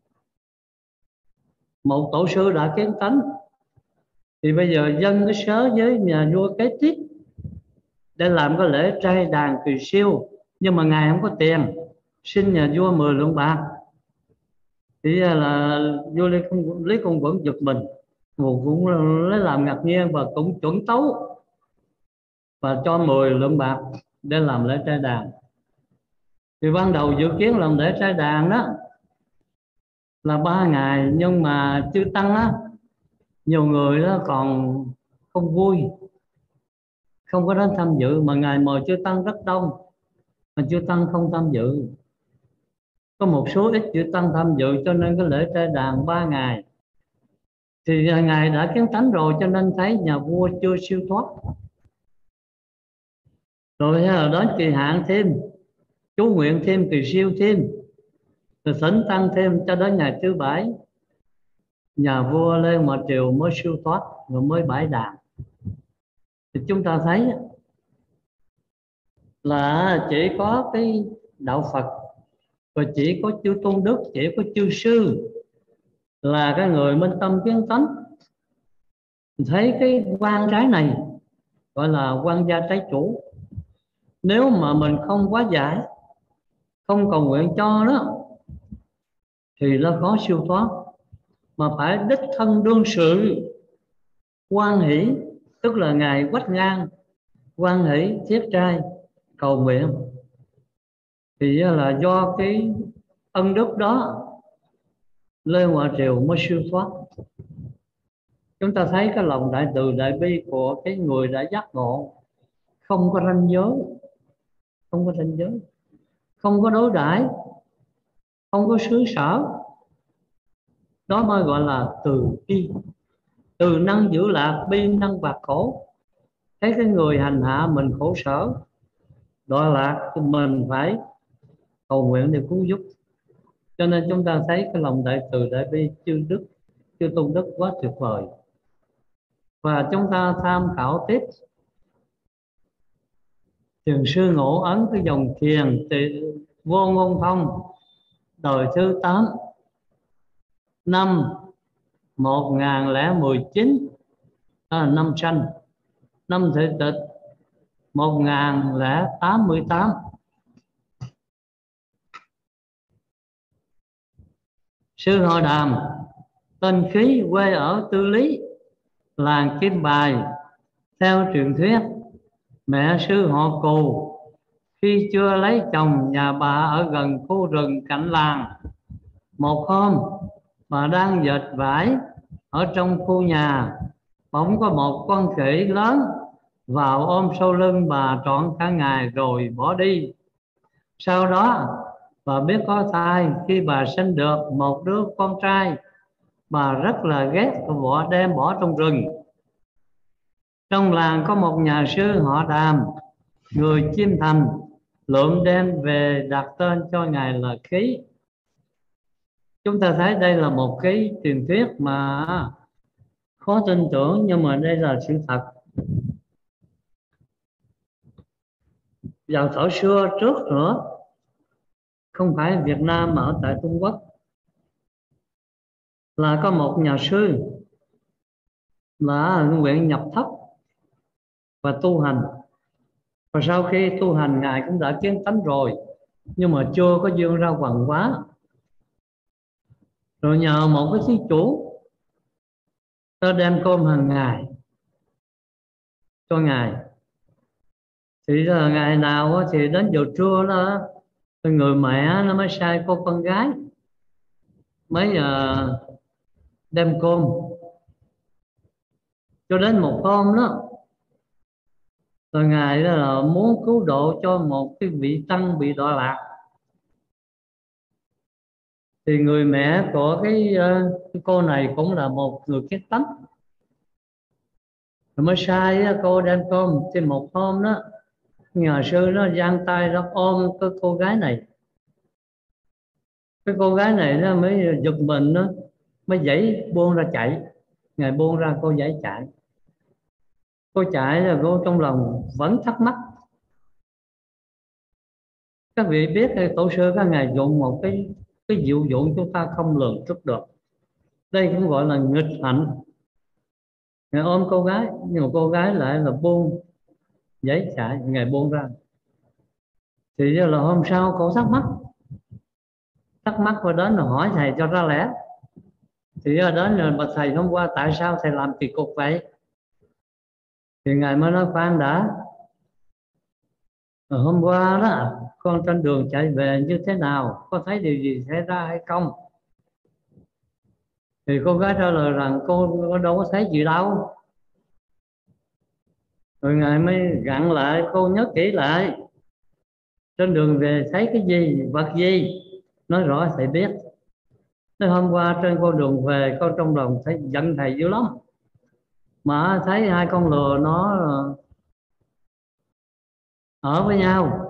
Một tổ sư đã kiến tánh, thì bây giờ dân cái sớ với nhà vua kế tiếp để làm cái lễ trai đàn kỳ siêu, nhưng mà ngài không có tiền, xin nhà vua mười lượng bạc. Thì là vua Lý Công, Lý Công Uẩn giật mình, cũng lấy làm ngạc nhiên và cũng chuẩn tấu và cho mười lượng bạc để làm lễ trai đàn. Thì ban đầu dự kiến làm lễ trai đàn đó là ba ngày, nhưng mà chư tăng á, nhiều người đó còn không vui, không có đến tham dự, mà ngài mời chư tăng rất đông mà chư tăng không tham dự. Có một số ít chư tăng tham dự, cho nên cái lễ trai đàn ba ngày. Thì ngài đã kiến tánh rồi, cho nên thấy nhà vua chưa siêu thoát, rồi đến kỳ hạn thêm, chú nguyện thêm kỳ siêu thêm, rồi thỉnh tăng thêm, cho đến ngày thứ bảy nhà vua Lê Ngoại Triều mới siêu thoát, rồi mới bãi đàn. Thì chúng ta thấy là chỉ có cái đạo Phật và chỉ có chư tôn đức, chỉ có chư sư là cái người minh tâm kiến tánh, thấy cái quan trái này gọi là quan gia trái chủ. Nếu mà mình không quá giải, không cầu nguyện cho đó, thì nó khó siêu thoát, mà phải đích thân đương sự hoan hỷ, tức là ngài quách ngang hoan hỷ thiết trai cầu nguyện, thì là do cái ân đức đó Lê Ngoại Triều mới siêu thoát. Chúng ta thấy cái lòng đại từ đại bi của cái người đã giác ngộ, không có ranh giới, không có ranh giới, không có đối đãi, không có xứ sở, đó mới gọi là từ bi. Từ năng giữ lạc, bi năng bạc khổ. Thấy cái người hành hạ mình khổ sở, đọa lạc, thì mình phải cầu nguyện để cứu giúp. Cho nên chúng ta thấy cái lòng đại từ đại bi chư đức, chư tôn đức quá tuyệt vời. Và chúng ta tham khảo tiếp Thiền sư Ngộ Ấn, cái dòng thiền thì Vô Ngôn Thông đời thứ tám, năm một nghìn lẻ mười chín, à, năm sanh, năm thị tịch một nghìn lẻ tám mươi tám. Sư họ Đàm, tên Khí, quê ở Tư Lý, làng Kim Bài. Theo truyền thuyết, mẹ sư họ Cù khi chưa lấy chồng, nhà bà ở gần khu rừng cạnh làng. Một hôm bà đang dệt vải ở trong khu nhà, bỗng có một con khỉ lớn vào ôm sau lưng bà trọn cả ngày rồi bỏ đi. Sau đó bà biết có thai, khi bà sinh được một đứa con trai, bà rất là ghét và bỏ đem bỏ trong rừng. Trong làng có một nhà sư họ Đàm, người Chiêm Thành, lượm đem về đặt tên cho ngài là Khí. Chúng ta thấy đây là một cái truyền thuyết mà khó tin tưởng, nhưng mà đây là sự thật. Vào thời xưa trước nữa, không phải Việt Nam mà ở tại Trung Quốc, là có một nhà sư là nguyện nhập thất và tu hành. Và sau khi tu hành, ngài cũng đã kiến tánh rồi, nhưng mà chưa có duyên ra hoàng hóa. Rồi nhờ một cái thí chủ ta đem cơm hàng ngày cho ngài. Thì là ngày nào thì đến giờ trưa đó, người mẹ nó mới sai cô con gái mới uh, đem cơm. Cho đến một hôm đó, rồi ngài đó là muốn cứu độ cho một cái vị tăng bị đọa lạc. Thì người mẹ của cái, uh, cái cô này cũng là một người kiết tánh, rồi mới sai cô đem cơm. Trên một hôm đó, Nhà sư nó giang tay nó ôm cái cô gái này. Cái cô gái này nó mới giật mình, nó mới giãy buông ra chạy. Ngài buông ra cô giãy chạy. Cô chạy rồi cô trong lòng vẫn thắc mắc. Các vị biết tổ sư các ngài dùng một cái cái diệu dụng chúng ta không lường trước được. Đây cũng gọi là nghịch hạnh. Ngài ôm cô gái nhưng mà cô gái lại là buông giấy chạy, ngài buông ra. Thì là hôm sau cô thắc mắc thắc mắc và đến là hỏi thầy cho ra lẽ. Thì đến là bà thầy hôm qua tại sao thầy làm kỳ cục vậy? Thì ngài mới nói khoan đã, hôm qua đó con trên đường chạy về như thế nào, có thấy điều gì xảy ra hay không? Thì cô gái trả lời rằng cô, cô đâu có thấy gì đâu. Rồi ngài mới gặn lại, cô nhớ kỹ lại, trên đường về thấy cái gì, vật gì, nói rõ thầy biết. Nói hôm qua trên con đường về con trong lòng thấy giận thầy dữ lắm, mà thấy hai con lừa nó ở với nhau.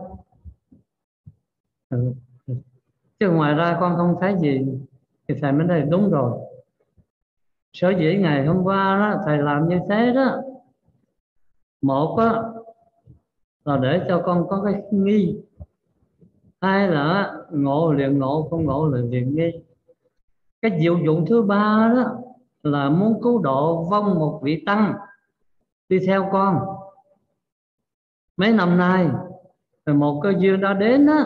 Ừ. Chứ ngoài ra con không thấy gì. Thì thầy mới nói đúng rồi, sở dĩ ngày hôm qua đó thầy làm như thế đó, một á, là để cho con có cái nghi, hai là ngộ liền ngộ, không ngộ là liền nghi. Cái diệu dụng thứ ba đó là muốn cứu độ vong một vị tăng đi theo con. Mấy năm nay rồi một cơ duyên đã đến á,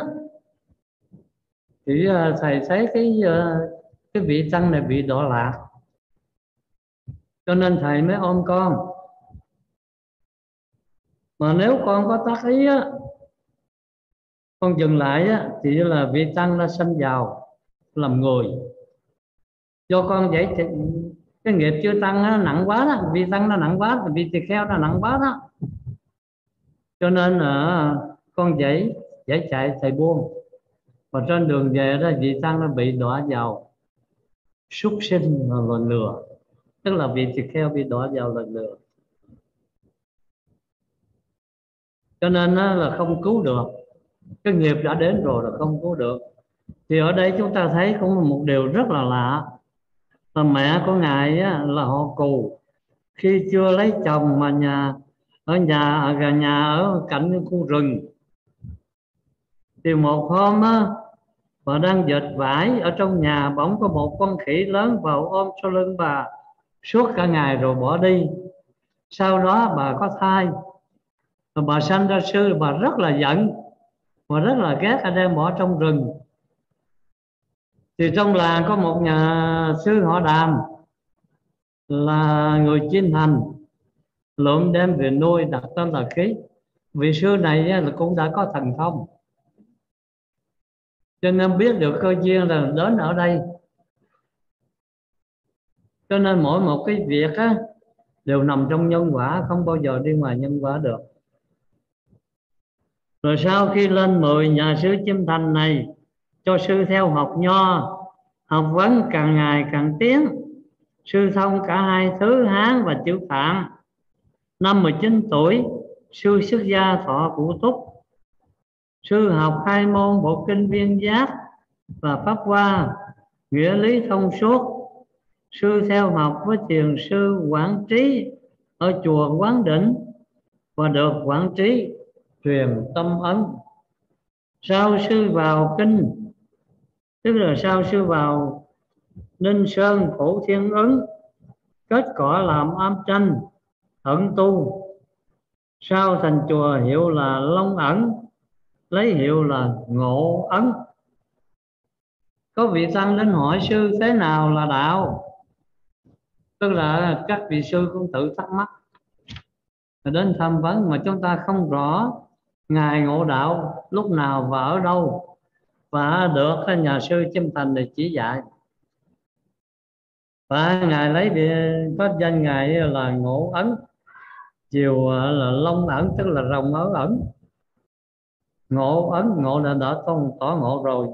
thì uh, thầy thấy cái uh, cái vị tăng này bị đọa lạc, cho nên thầy mới ôm con. Mà nếu con có tác ý á, con dừng lại á, thì là vị tăng đã sanh vào làm người. Do con vậy thì cái nghiệp chưa tăng nó nặng quá đó, vị tăng nó nặng quá, vị tỳ kheo nó nặng quá đó, cho nên là uh, con dãy dãy chạy thầy buông. Và trên đường về đó vị tăng nó bị đọa vào súc sinh và lần lừa, tức là vị tỳ kheo bị đọa vào lần lừa, cho nên là không cứu được. Cái nghiệp đã đến rồi là không cứu được. Thì ở đây chúng ta thấy cũng một điều rất là lạ, là mẹ của ngài á, là họ Cù, khi chưa lấy chồng mà nhà ở nhà ở gần nhà ở cạnh cái khu rừng. Thì một hôm á, bà đang dệt vải ở trong nhà, bỗng có một con khỉ lớn vào ôm sau lưng bà suốt cả ngày rồi bỏ đi. Sau đó bà có thai, và bà sanh ra sư, bà rất là giận và rất là ghét anh em bỏ trong rừng. Thì trong làng có một nhà sư họ Đàm, là người chuyên hành, lượm đem về nuôi, đặt tên là Khí. Vị sư này là cũng đã có thần thông, cho nên biết được cơ duyên là đến ở đây. Cho nên mỗi một cái việc á, đều nằm trong nhân quả, không bao giờ đi ngoài nhân quả được. Rồi sau khi lên mười nhà sư Chiêm Thành này cho sư theo học nho, học vấn càng ngày càng tiến, sư thông cả hai thứ Hán và chữ Phạn. Năm mười chín tuổi, sư xuất gia thọ cụ túc. Sư học hai môn bộ kinh Viên Giác và Pháp Hoa, nghĩa lý thông suốt. Sư theo học với thiền sư Quảng Trí ở chùa Quán Đỉnh và được Quảng Trí truyền tâm ấn. Sau sư vào kinh, tức là sau sư vào Ninh Sơn Phổ Thiên Ứng, kết cỏ làm am tranh ẩn tu. Sau thành chùa hiệu là Long Ẩn, lấy hiệu là Ngộ Ấn. Có vị tăng đến hỏi sư thế nào là đạo, tức là các vị sư cũng tự thắc mắc đến tham vấn, mà chúng ta không rõ ngài ngộ đạo lúc nào và ở đâu, và được nhà sư Chiêm Thành để chỉ dạy. Và ngài lấy có danh ngài là Ngộ Ấn, chiều là Long Ẩn, tức là rồng ở ẩn. Ngộ Ấn, ngộ là đã tỏ, tỏ ngộ rồi,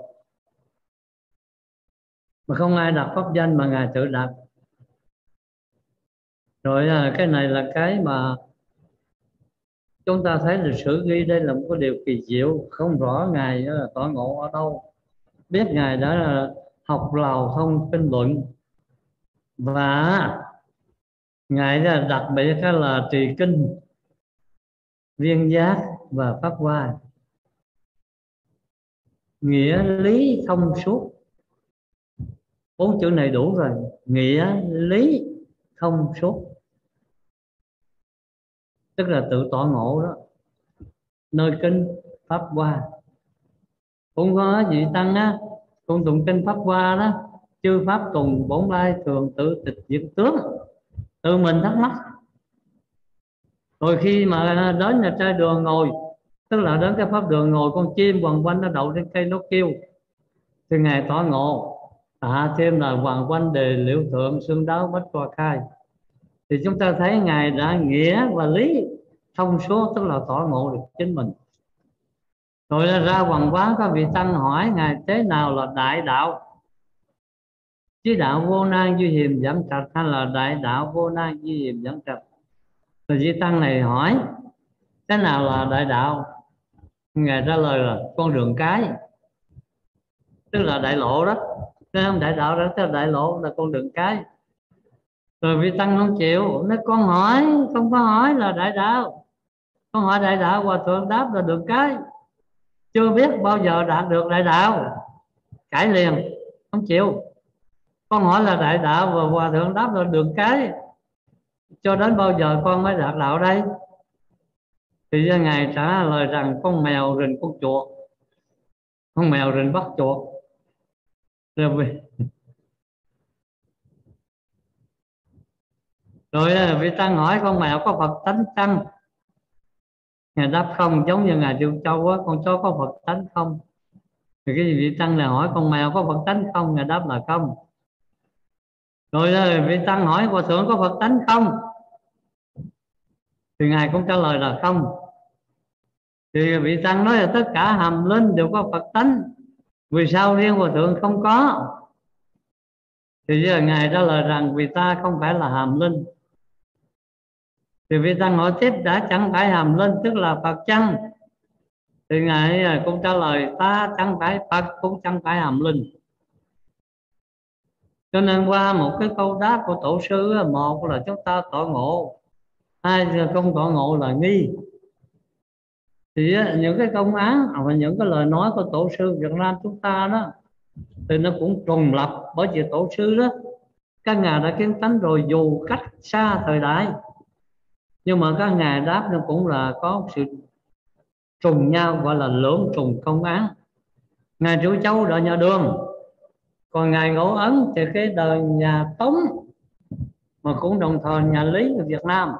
mà không ai đặt pháp danh mà ngài tự đặt. Rồi cái này là cái mà chúng ta thấy lịch sử ghi đây là một cái điều kỳ diệu, không rõ ngài là tọa ngộ ở đâu. Biết ngài đã là học lào thông kinh luận, và ngài là đặc biệt là trì kinh, viên giác và pháp hoa, nghĩa lý thông suốt. Bốn chữ này đủ rồi, nghĩa lý thông suốt, tức là tự tọa ngộ đó. Nơi kinh pháp hoa cũng có vị tăng á, cũng tụng kinh pháp hoa đó: chư pháp cùng bổn lai thường tự tịch diệt tướng. Tự mình thắc mắc, rồi khi mà đến nhà trai đường ngồi, tức là đến cái pháp đường ngồi, con chim quằn quanh nó đậu trên cây nó kêu, thì ngài tọa ngộ tạ thêm là hoàng quanh đề liễu thượng xương đáo bách khoa khai. Thì chúng ta thấy ngài đã nghĩa và lý thông suốt, tức là tọa ngộ được chính mình. Rồi ra hoàng quán có vị tăng hỏi ngài thế nào là đại đạo, chí đạo vô nan duy hiềm giảm trạch hay là đại đạo vô nan duy hiềm giảm trạch. Rồi vị tăng này hỏi thế nào là đại đạo, ngài trả lời là con đường cái, tức là đại lộ đó. Thế không, đại đạo đó, tức là đại lộ là con đường cái. Rồi vị tăng không chịu, nói con hỏi, không có hỏi là đại đạo, con hỏi đại đạo. Hòa thượng đáp là đường cái, chưa biết bao giờ đạt được đại đạo. Cãi liền, không chịu. Con hỏi là đại đạo và hòa thượng đáp là đường cái, cho đến bao giờ con mới đạt đạo đây? Thì ngài trả lời rằng con mèo rình con chuột, con mèo rình bắt chuột. Rồi rồi vị tăng hỏi con mèo có Phật tánh chăng? Ngài đáp không, giống như ngài Triệu Châu á, con chó có Phật tánh không? Thì cái vị tăng này hỏi con mèo có Phật tánh không? Ngài đáp là không. Rồi vị tăng hỏi hòa thượng có Phật tánh không? Thì ngài cũng trả lời là không. Thì vị tăng nói là tất cả hàm linh đều có Phật tánh, vì sao riêng hòa thượng không có? Thì giờ ngài trả lời rằng vì ta không phải là hàm linh. Thì vị tăng hỏi tiếp đã chẳng phải hàm linh tức là Phật chăng? Thì ngài cũng trả lời ta chẳng phải Phật cũng chẳng phải hàm linh. Cho nên qua một cái câu đáp của tổ sư, một là chúng ta tọa ngộ, hai là không tọa ngộ là nghi. Thì những cái công án và những cái lời nói của tổ sư Việt Nam chúng ta đó thì nó cũng trùng lập, bởi vì tổ sư đó các ngài đã kiến tánh rồi, dù cách xa thời đại nhưng mà các ngài đáp nó cũng là có sự trùng nhau, gọi là lưỡng trùng công án. Ngài Triệu Châu đời nhà Đường, còn ngài Ngũ Ấn thì cái đời nhà Tống, mà cũng đồng thời nhà Lý của Việt Nam.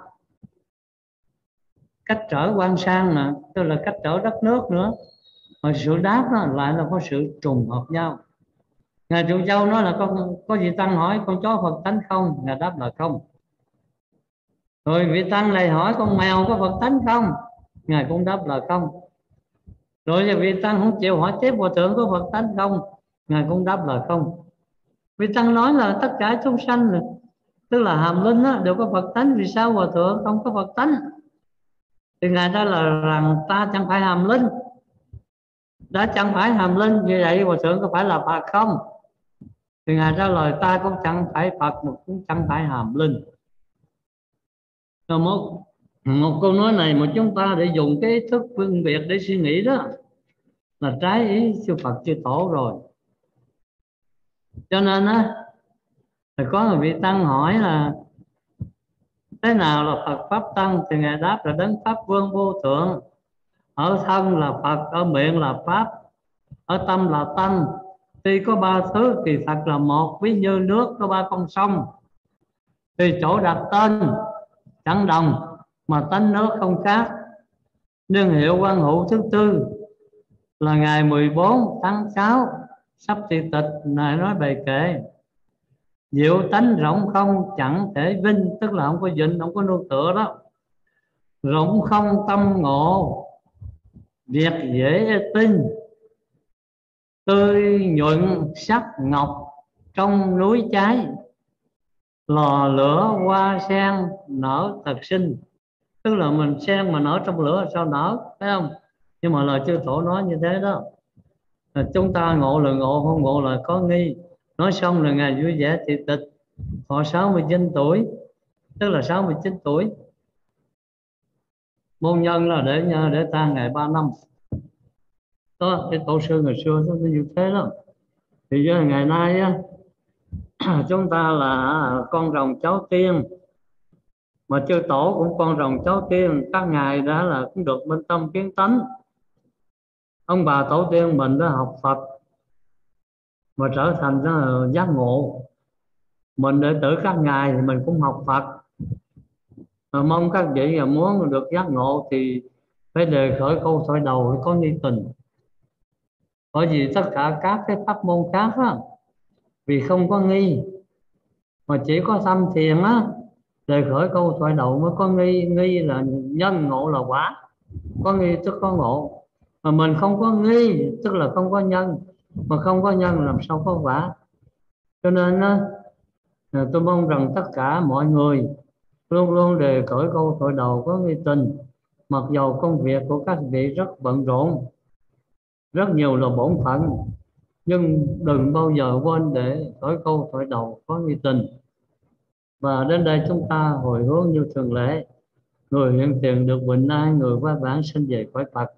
Cách trở quan sang mà, tức là cách trở đất nước nữa, mà sự đáp đó lại là có sự trùng hợp nhau. Ngài Triệu Châu nói là con có vị tăng hỏi con chó Phật tánh không? Ngài đáp là không. Rồi vị tăng này hỏi con mèo có Phật tánh không? Ngài cũng đáp là không. Rồi vị tăng không chịu hỏi tiếp hòa thượng có Phật tánh không? Ngài cũng đáp là không. Vị tăng nói là tất cả chúng sanh này, tức là hàm linh đó, đều có Phật tánh, vì sao hòa thượng không có Phật tánh? Thì ngài trả lời rằng ta chẳng phải hàm linh. Đã chẳng phải hàm linh như vậy hòa thượng có phải là Phật không? Thì ngài trả lời ta cũng chẳng phải Phật mà cũng chẳng phải hàm linh. Rồi một, một câu nói này mà chúng ta để dùng cái thức phân biệt để suy nghĩ đó là trái ý sư Phật chư Tổ rồi. Cho nên á, thì có một vị tăng hỏi là thế nào là Phật Pháp Tăng? Thì ngài đáp là đến Pháp Vương vô thượng. Ở thân là Phật, ở miệng là Pháp, ở tâm là Tăng. Tuy có ba thứ thì thật là một, ví như nước có ba con sông, thì chỗ đặt tên chẳng đồng mà tánh nước không khác. Nhưng hiệu quan hữu thứ tư là ngày mười bốn tháng sáu sắp thị tịch này nói bài kệ: diệu tánh rộng không chẳng thể vinh, tức là không có vinh, không có nương tựa đó. Rộng không tâm ngộ, việc dễ tin, tươi nhuận sắc ngọc trong núi cháy, lò lửa hoa sen nở thật sinh. Tức là mình sen mà nở trong lửa sao nở, phải không? Nhưng mà lời chư tổ nói như thế đó. Là chúng ta ngộ là ngộ, không ngộ là có nghi. Nói xong là ngài vui vẻ thị tịch, họ sáu mươi chín tuổi, tức là sáu mươi chín tuổi. Môn nhân là để để ta ngày ba năm. Đó, cái tổ sư ngày xưa nó như thế đó. Thì giờ ngày nay á, chúng ta là con rồng cháu tiên, mà chư tổ cũng con rồng cháu tiên, các ngài đã là cũng được minh tâm kiến tánh. Ông bà tổ tiên mình đã học Phật mà trở thành đó là giác ngộ. Mình đệ tử các ngài thì mình cũng học Phật, mà mong các vị là muốn được giác ngộ thì phải đề khởi câu thoại đầu phải có nghi tình. Bởi vì tất cả các cái pháp môn khác á, vì không có nghi, mà chỉ có tâm thiền á, đề khởi câu thoại đầu mới có nghi. Nghi là nhân, ngộ là quả. Có nghi tức có ngộ, mà mình không có nghi tức là không có nhân, mà không có nhân làm sao có quả. Cho nên á, tôi mong rằng tất cả mọi người luôn luôn đề khởi câu thoại đầu có nghi tình. Mặc dầu công việc của các vị rất bận rộn, rất nhiều là bổn phận, nhưng đừng bao giờ quên để khởi câu thoại đầu có nghi tình. Và đến đây chúng ta hồi hướng như thường lệ. Người hiện tiền được bình an, người qua bản sinh về cõi Phật.